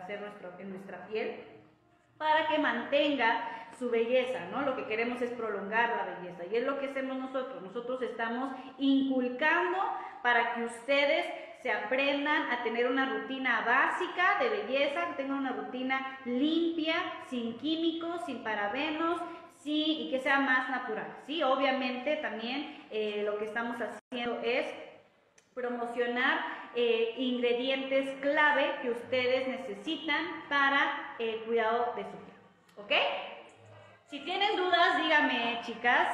hacer en nuestra piel, para que mantenga su belleza, ¿no? Lo que queremos es prolongar la belleza y es lo que hacemos nosotros. Nosotros estamos inculcando para que ustedes se aprendan a tener una rutina básica de belleza, que tengan una rutina limpia, sin químicos, sin parabenos, sí, y que sea más natural, ¿sí? Obviamente también lo que estamos haciendo es promocionar ingredientes clave que ustedes necesitan para el cuidado de su piel, ¿ok? Si tienen dudas, díganme, chicas.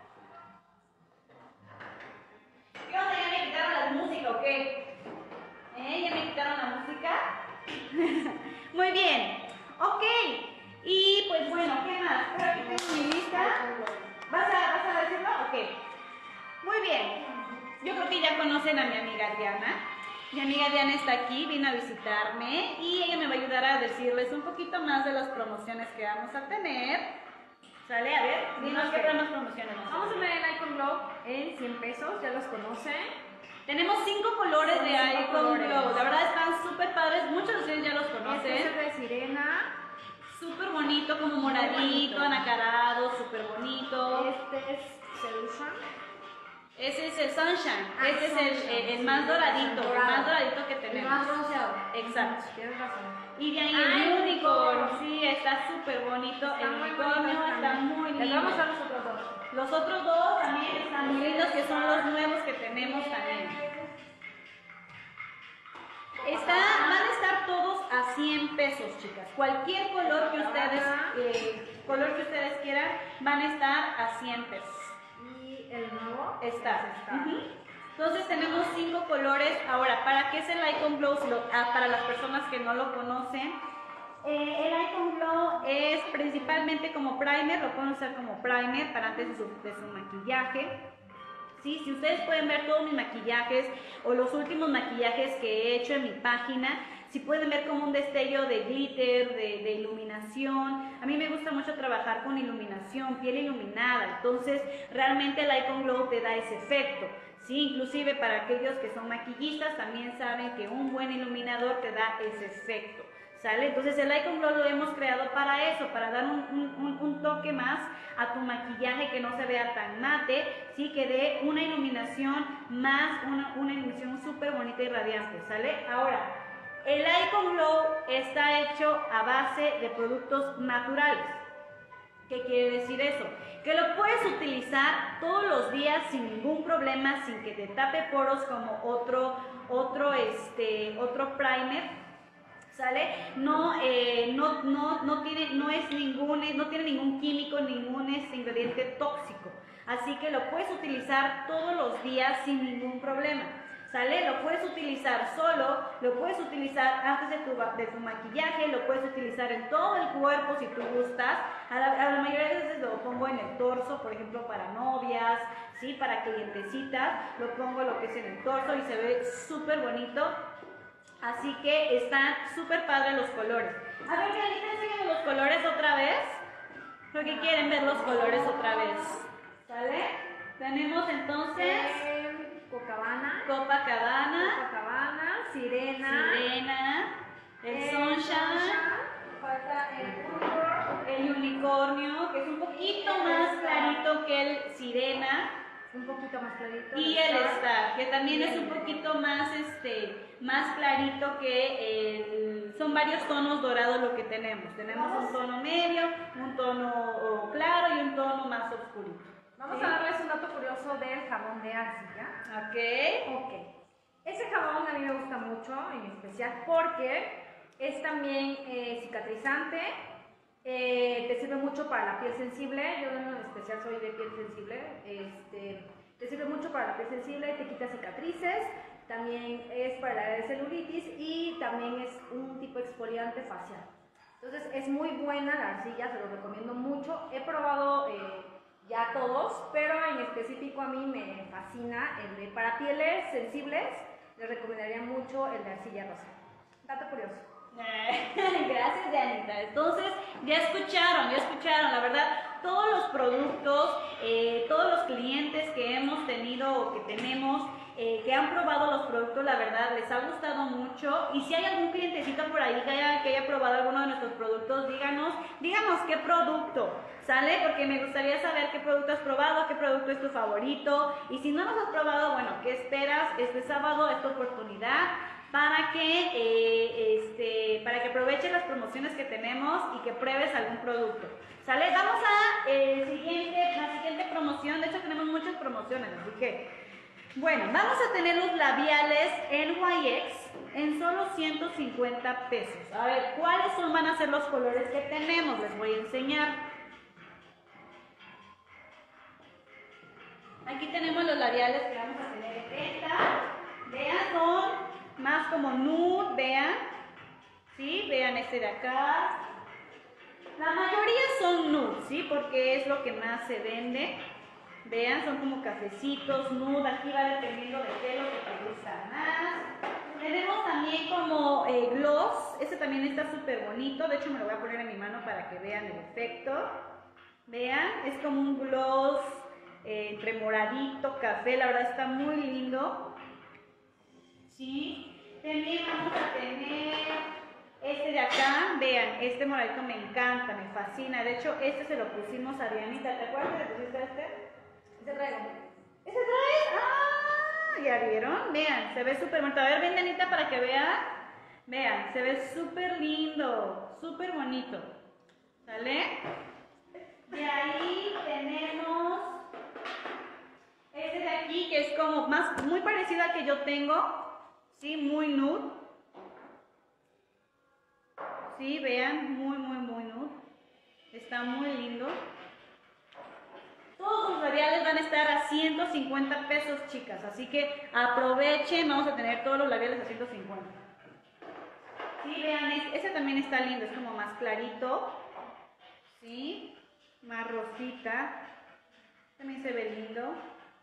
¿Qué onda? ¿Ya me quitaron la música o qué? ¿Ya me quitaron la música? Muy bien, ok. Y pues bueno, ¿qué más? Por aquí tengo mi lista. ¿Vas a decirlo? Ok. Muy bien. Yo creo que ya conocen a mi amiga Diana. Mi amiga Diana está aquí, vino a visitarme y ella me va a ayudar a decirles un poquito más de las promociones que vamos a tener. ¿Sale? A ver, dinos qué promociones vamos a ver el Icon Glow en 100 pesos, ya los conocen. Tenemos 5 colores de Icon Glow, la verdad están súper padres, muchos de ustedes ya los conocen. Este es de sirena. Súper bonito, como moradito, anacarado, súper bonito. Este es Solution. Ese es el Sunshine, este es el más doradito, el más doradito que tenemos. El más bronceado. Exacto. Tienes razón. Y de ahí el unicornio, sí, está súper bonito, el unicornio está muy lindo. Les vamos a mostrar los otros dos. Los otros dos también están muy lindos, que son los nuevos que tenemos también. Van a estar todos a 100 pesos, chicas. Cualquier color que ustedes quieran, van a estar a 100 pesos. ¿Y el nuevo? Está. Entonces tenemos 5 colores. Ahora, ¿para qué es el Icon Glow? Para las personas que no lo conocen, el Icon Glow es principalmente como primer, lo pueden usar como primer para antes de su maquillaje. Sí, si ustedes pueden ver todos mis maquillajes o los últimos maquillajes que he hecho en mi página, si pueden ver como un destello de glitter, de iluminación. A mí me gusta mucho trabajar con iluminación, piel iluminada, entonces realmente el Icon Glow te da ese efecto. Sí, inclusive para aquellos que son maquillistas también saben que un buen iluminador te da ese efecto. ¿Sale? Entonces el Icon Glow lo hemos creado para eso, para dar un toque más a tu maquillaje, que no se vea tan mate, ¿sí? Que dé una iluminación más, una iluminación súper bonita y radiante, ¿sale? Ahora, el Icon Glow está hecho a base de productos naturales. ¿Qué quiere decir eso? Que lo puedes utilizar todos los días sin ningún problema, sin que te tape poros como otro primer. ¿Sale? No tiene ningún químico, ningún ingrediente tóxico. Así que lo puedes utilizar todos los días sin ningún problema. ¿Sale? Lo puedes utilizar solo, lo puedes utilizar antes de tu maquillaje, lo puedes utilizar en todo el cuerpo si tú gustas. A la mayoría de veces lo pongo en el torso, por ejemplo, para novias, ¿sí? Para clientecitas, lo pongo lo que es en el torso y se ve súper bonito. Así que están súper padres los colores. A ver, Janita, enséñame los colores otra vez. Porque quieren ver los colores otra vez. ¿Sale? Tenemos entonces Copacabana, Sirena, el Sunshine, falta el unicornio, que es un poquito más clarito que el Sirena. Un poquito más clarito. Y el Star, que también es un poquito más, más clarito que son varios tonos dorados lo que tenemos. Tenemos un tono medio, un tono claro y un tono más oscurito. Vamos a darles un dato curioso del jabón de arcilla. Ok. Ese jabón a mí me gusta mucho, en especial porque es también cicatrizante. Te sirve mucho para la piel sensible. Yo en especial soy de piel sensible. Te sirve mucho para la piel sensible, te quita cicatrices, también es para la celulitis y también es un tipo exfoliante facial. Entonces es muy buena la arcilla, se lo recomiendo mucho. He probado ya todos, pero en específico a mí me fascina el de para pieles sensibles. Les recomendaría mucho el de arcilla rosa. Dato curioso. Gracias, Dianita. Entonces, ya escucharon, la verdad, todos los productos, todos los clientes que hemos tenido o que tenemos, que han probado los productos, la verdad, les ha gustado mucho. Y si hay algún clientecito por ahí que haya probado alguno de nuestros productos, díganos qué producto, ¿sale? Porque me gustaría saber qué producto has probado, qué producto es tu favorito. Y si no los has probado, bueno, ¿qué esperas? Este sábado es tu oportunidad para que aproveches las promociones que tenemos y que pruebes algún producto, ¿sale? Vamos a la siguiente promoción. De hecho tenemos muchas promociones, así que bueno, vamos a tener los labiales NYX en solo 150 pesos. A ver, ¿cuáles van a ser los colores que tenemos? Les voy a enseñar. Aquí tenemos los labiales que vamos a tener en esta. Vean, son más como nude, vean, ¿sí? Vean este de acá. La mayoría son nude, ¿sí? Porque es lo que más se vende. Vean, son como cafecitos, nude, aquí va dependiendo de qué es lo que te gusta más. Tenemos también como gloss, este también está súper bonito, de hecho me lo voy a poner en mi mano para que vean el efecto. Vean, es como un gloss entre moradito, café, la verdad está muy lindo. ¿Sí? También vamos a tener este de acá, vean, este moradito me encanta, me fascina. De hecho, este se lo pusimos a Dianita, ¿te acuerdas que le pusiste este? Ese traigo. ¿Ese traes? ¡Ah! ¿Ya vieron? Vean, se ve súper bonito. A ver, ven, Dianita, para que vean. Vean, se ve súper lindo, súper bonito. ¿Sale? De ahí tenemos este de aquí, que es como muy parecido al que yo tengo. Sí, muy nude. Sí, vean, muy nude. Está muy lindo. Todos los labiales van a estar a 150 pesos, chicas. Así que aprovechen, vamos a tener todos los labiales a 150. Sí, vean, este también está lindo, es como más clarito. Sí, más rosita. También se ve lindo.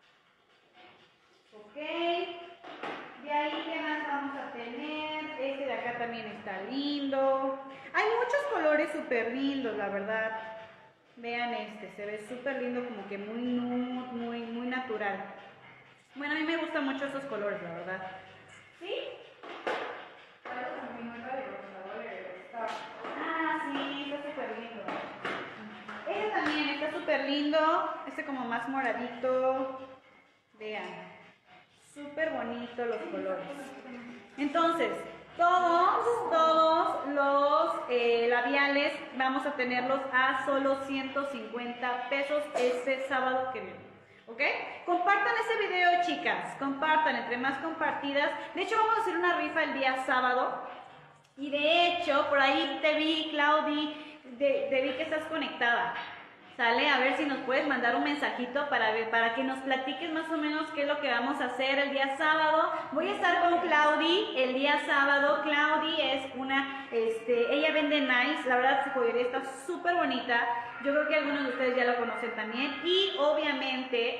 Ok. De ahí, ¿qué más vamos a tener? Este de acá también está lindo. Hay muchos colores súper lindos, la verdad. Vean este, se ve súper lindo, como que muy nude, muy natural. Bueno, a mí me gustan mucho esos colores, la verdad. ¿Sí? Ah, sí, está súper lindo. Este también está súper lindo. Este como más moradito. Vean. Súper bonito los colores. Entonces, todos los labiales vamos a tenerlos a solo 150 pesos este sábado que viene. ¿Ok? Compartan ese video, chicas. Compartan, entre más compartidas. De hecho, vamos a hacer una rifa el día sábado. Y de hecho, por ahí te vi, Claudi, te vi que estás conectada. ¿Sale? A ver si nos puedes mandar un mensajito para que nos platiques más o menos qué es lo que vamos a hacer el día sábado. Voy a estar con Claudi el día sábado. Claudi es ella vende Nice, la verdad su joyería está súper bonita. Yo creo que algunos de ustedes ya lo conocen también. Y obviamente,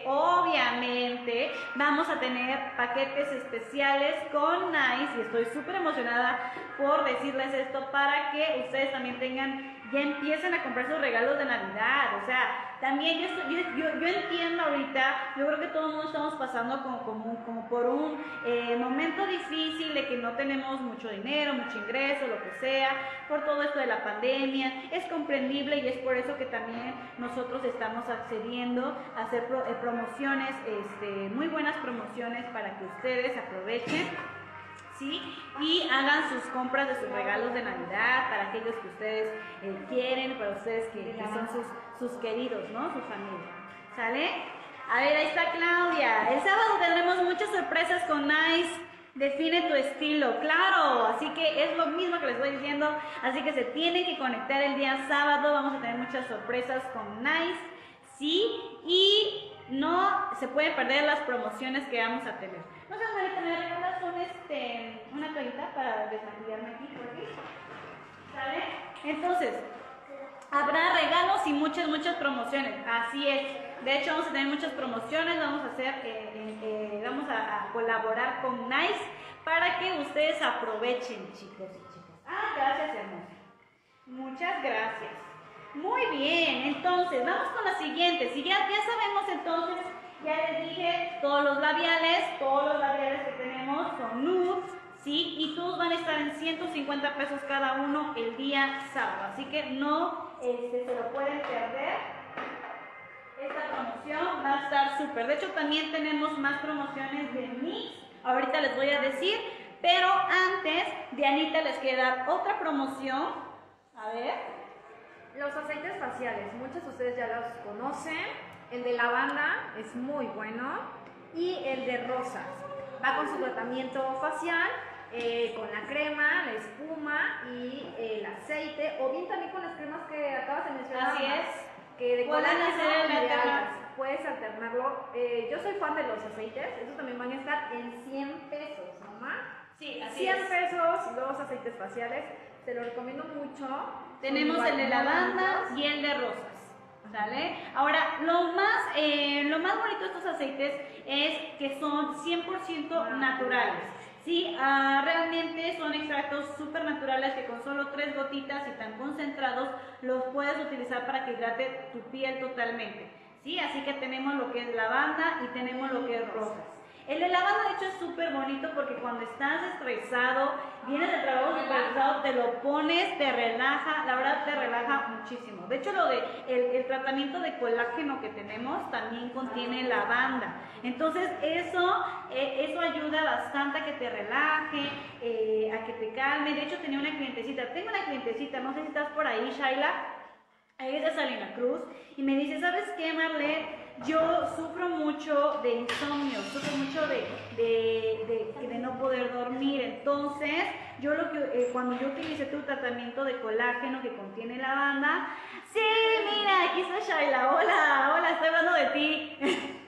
vamos a tener paquetes especiales con Nice. Y estoy súper emocionada por decirles esto para que ustedes también ya empiecen a comprar sus regalos de Navidad. O sea, también yo entiendo ahorita, yo creo que todo el mundo estamos pasando como por un momento difícil de que no tenemos mucho dinero, mucho ingreso, lo que sea, por todo esto de la pandemia. Es comprendible y es por eso que también nosotros estamos accediendo a hacer promociones, muy buenas promociones para que ustedes aprovechen. ¿Sí? Y hagan sus compras de sus regalos de Navidad para aquellos que ustedes quieren, para ustedes que son sus queridos, ¿no? Su familia. ¿Sale? A ver, ahí está Claudia. El sábado tendremos muchas sorpresas con Nice. Define tu estilo, claro. Así que es lo mismo que les estoy diciendo. Así que se tienen que conectar el día sábado. Vamos a tener muchas sorpresas con Nice. ¿Sí? Y no se pueden perder las promociones que vamos a tener. No sé, Marita, ¿me regalas una toallita para desmaquillarme aquí por aquí? ¿Sale? Entonces, habrá regalos y muchas promociones. Así es. De hecho, vamos a tener muchas promociones. Vamos a hacer, vamos a colaborar con Nice para que ustedes aprovechen, chicos y chicas. Ah, gracias, hermosa. Muchas gracias. Muy bien, entonces, vamos con la siguiente. Si ya sabemos entonces, ya les dije, todos los labiales que tenemos son nude, ¿sí? Y todos van a estar en 150 pesos cada uno el día sábado, así que no se lo pueden perder. Esta promoción va a estar súper. De hecho, también tenemos más promociones de mix, ahorita les voy a decir, pero antes, Dianita les quiere dar otra promoción. A ver. Los aceites faciales, muchos de ustedes ya los conocen. El de lavanda es muy bueno y el de rosas. Va con su tratamiento facial, con la crema, la espuma y el aceite, o bien también con las cremas que acabas de mencionar. Así es. Que de Pueden hacer el alternativo. Puedes alternarlo. Yo soy fan de los aceites, estos también van a estar en 100 pesos, ¿no? Sí, así 100 es. pesos los aceites faciales, te lo recomiendo mucho. Tenemos el de lavanda y el de rosas, ¿sale? Ahora, lo más bonito de estos aceites es que son 100% naturales. Sí, realmente son extractos súper naturales que con solo 3 gotitas y tan concentrados los puedes utilizar para que hidrate tu piel totalmente. Sí, así que tenemos lo que es lavanda y tenemos lo que es rosas. El de lavanda de hecho es súper bonito porque cuando estás estresado, vienes del trabajo estresado, te lo pones, te relaja, la verdad te relaja muchísimo. De hecho el tratamiento de colágeno que tenemos también contiene lavanda. Entonces eso ayuda bastante a que te relaje, a que te calme. De hecho tengo una clientecita, no sé si estás por ahí, Shaila, ella es de Salina Cruz, y me dice, ¿sabes qué, Marlene? Yo sufro mucho de insomnio, sufro mucho de no poder dormir. Entonces, cuando yo utilicé tu tratamiento de colágeno que contiene lavanda, sí, mira, aquí está Shaila, hola, estoy hablando de ti.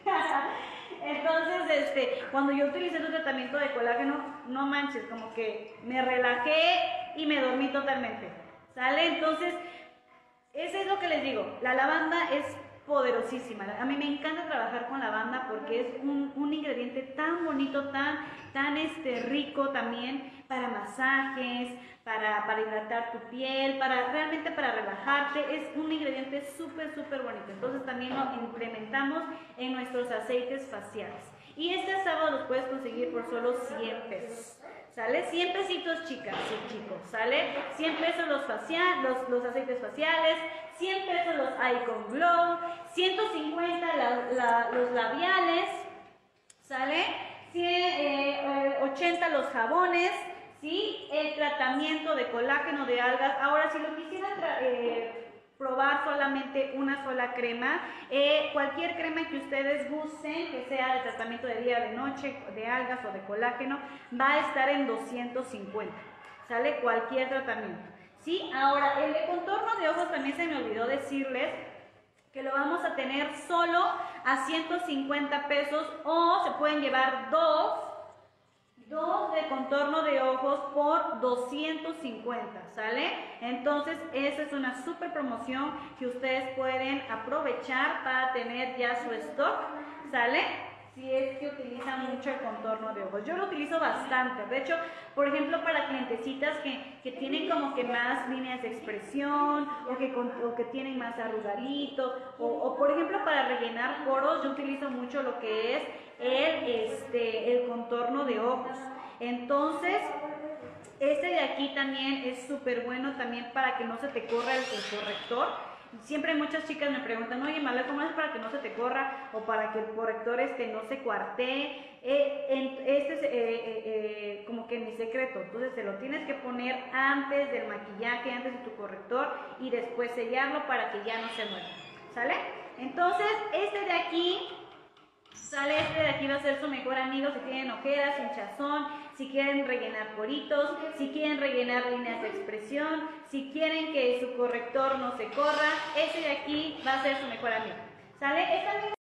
Entonces, cuando yo utilicé tu tratamiento de colágeno, no manches, como que me relajé y me dormí totalmente, ¿sale? Entonces, eso es lo que les digo, la lavanda es poderosísima. A mí me encanta trabajar con lavanda porque es un ingrediente tan bonito, tan rico también para masajes, para hidratar tu piel, realmente para relajarte. Es un ingrediente súper bonito. Entonces también lo implementamos en nuestros aceites faciales. Y este sábado los puedes conseguir por solo 100 pesos. ¿Sale? 100 pesitos, chicas y chicos, ¿sale? 100 pesos los aceites faciales, 100 pesos los Icon Glow, 150 los labiales, ¿sale? 80 los jabones, ¿sí? El tratamiento de colágeno de algas. Ahora, si lo quisieran probar solamente una sola crema, cualquier crema que ustedes gusten, que sea de tratamiento de día, de noche, de algas o de colágeno, va a estar en 250, ¿sale? Cualquier tratamiento, ¿sí? Ahora, el de contorno de ojos también se me olvidó decirles que lo vamos a tener solo a 150 pesos o se pueden llevar dos de contorno de ojos por 250, ¿sale? Entonces, esa es una súper promoción que ustedes pueden aprovechar para tener ya su stock, ¿sale? Si es que utilizan mucho el contorno de ojos. Yo lo utilizo bastante. De hecho, por ejemplo, para clientecitas que tienen como que más líneas de expresión o que tienen más arrugadito o por ejemplo, para rellenar poros, yo utilizo mucho lo que es el contorno de ojos. Entonces, este de aquí también es súper bueno también para que no se te corra el corrector. Siempre muchas chicas me preguntan, oye, Marlene, ¿cómo es para que no se te corra o para que el corrector no se cuartee? Este es como que mi secreto. Entonces se lo tienes que poner antes del maquillaje, antes de tu corrector y después sellarlo para que ya no se mueva, ¿sale? Entonces este de aquí, ¿sale? Este de aquí va a ser su mejor amigo si tienen ojeras, hinchazón, si quieren rellenar poritos, si quieren rellenar líneas de expresión, si quieren que su corrector no se corra, este de aquí va a ser su mejor amigo, ¿sale?